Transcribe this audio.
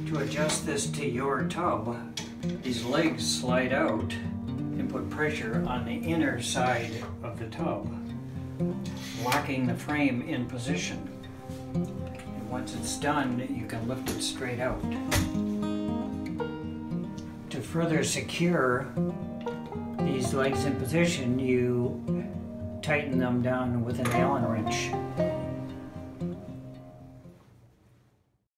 To adjust this to your tub, these legs slide out and put pressure on the inner side of the tub, locking the frame in position. And once it's done, you can lift it straight out. To further secure these legs in position, you tighten them down with an Allen wrench.